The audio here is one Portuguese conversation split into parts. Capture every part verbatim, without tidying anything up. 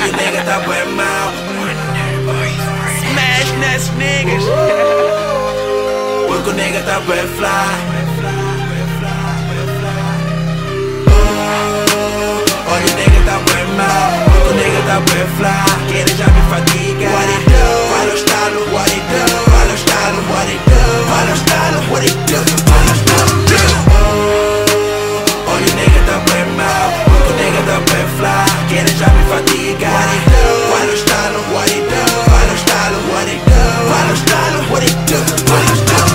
Olha o nega tá bem mal. Smash nessas niggas. Porque o nega tá bem fly. Olha o nega tá bem mal. Porque o nega tá bem fly. Querer já me fatiga. What it do? Fala o estalo, what it do? Fala o estalo, what it do? Fala o estalo, what it do? Fala o estalo, olha o nega tá bem mal. Porque o nega tá bem fly. Querer já me fatiga. What it do? Fala o estalo, what it do? Fala o estalo, what it do? Fala o estalo, what it do? Fala o estalo,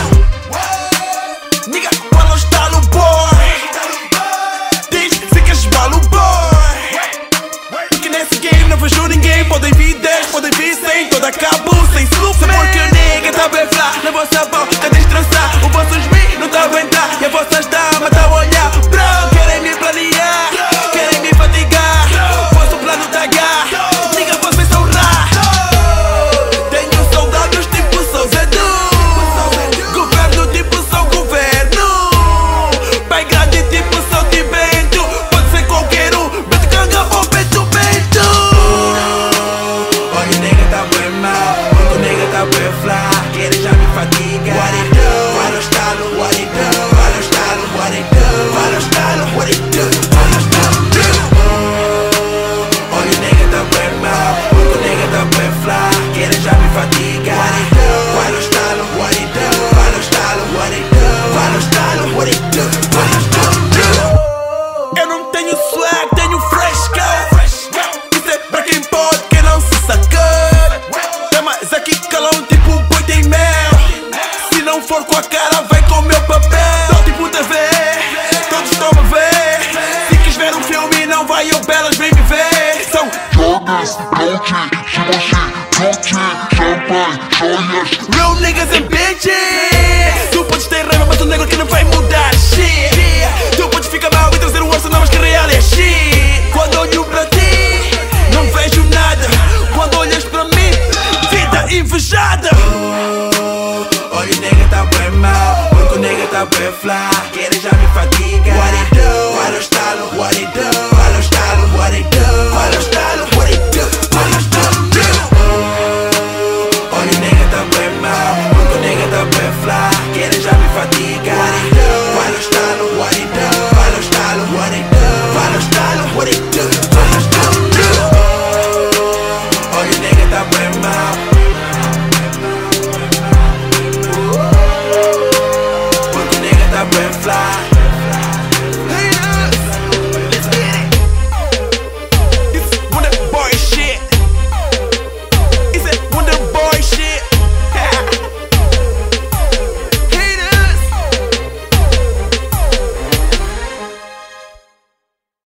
nigga, fala o estalo, boy. Diz se queres balo, boy. Porque nesse game não vejo ninguém. Podem vir dez, podem vir cem. Toda acabou sem solução. Porque o nega tá bem fly. Na vossa boca destrançar. O vossos mi não tá a aguentar. E a vossas damas tá a olhar. Bro, querem me planear. Querem me fatigar. Vosso plano tá gar. Nigga, vocês são rá. Tenho soldados tipo sou Zedu. Governo tipo sou governo. Pai grande tipo sou de Bento. Pode ser qualquer um. Bento canga ou Bento Bento. Olha o nega tá bem mal. Porque o nega tá bem fly. Querer já me fatiga. What it do? Fala o estalo, what it do? Fala o estalo, what it do? Fala o estalo, what it do? Fala o estalo, olha o nega tá bem mal. Porque o nega tá bem fly. Querer já me fatiga. What it do? Fala o estalo, what it do? Fala o estalo, what it do? Fala o estalo, what it do? Fala o estalo. Eu não tenho swag, tenho fresca. Isso é pra quem pode, quem não se sacar. É mais aqui calão tipo boi tem mel. Se não for com a cara, vai com o meu papel. Tô tipo T V, todos estão a ver. Se quis ver um filme, não vai ao Belas, vem me ver. São Jonas, Dolce, Shimashi, Dolce, champanhe, joias. real niggas and bitches. Tu podes ter raiva, mas o negro que não vai mudar shit. Tu podes ficar mal e trazer o arsenal, mas que real é shit. Quando olho pra ti, não vejo nada. Quando olhas pra mim, vida invejada. Olha o nega tá bem mal. Porque o nega tá bem fly. Querer já me fatiga. What it do? Fala o estalo, what it do? Fala o estalo, what it do? Fala o estalo, what it do? Fala o estalo. Olha o nega tá bem mal. Porque o nega tá bem fly. Querer já me fatiga. What it do? Fala o estalo, what it do? Fala o estalo, what it do? Fala o estalo, what it do?